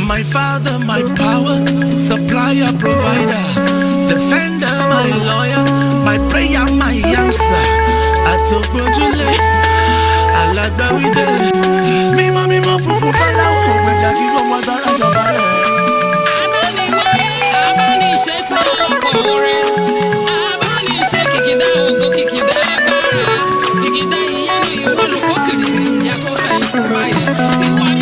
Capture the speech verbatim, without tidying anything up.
My father, my power, supplier, provider, defender, my lawyer, my prayer, my answer. I took Brojule, I like that we did. Me, mommy, my fufu, pala, but Jackie, go, my God, Abani, Abani, say, Abani, say, kick it down, go kick it down, kick it down, you want to walk it, you have to face my